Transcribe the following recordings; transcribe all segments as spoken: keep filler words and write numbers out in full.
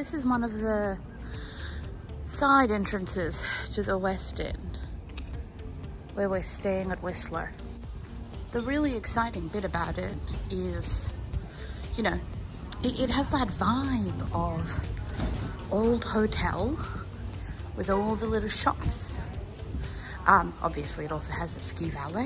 this is one of the side entrances to the Westin, where we're staying at Whistler. The really exciting bit about it is, you know, it, it has that vibe of old hotel with all the little shops. Um, obviously it also has a ski valet.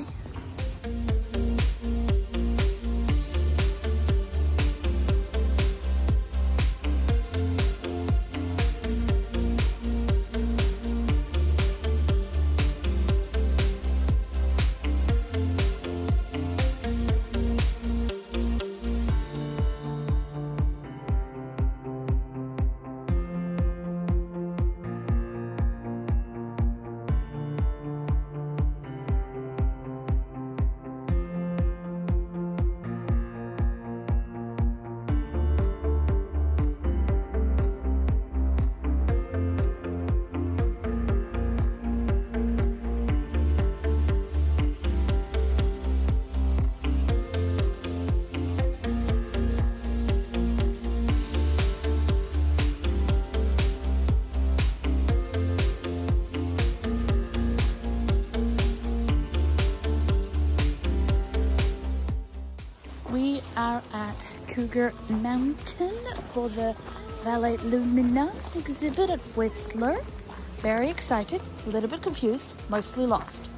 We are at Cougar Mountain for the Vallea Lumina exhibit at Whistler. Very excited, a little bit confused, mostly lost.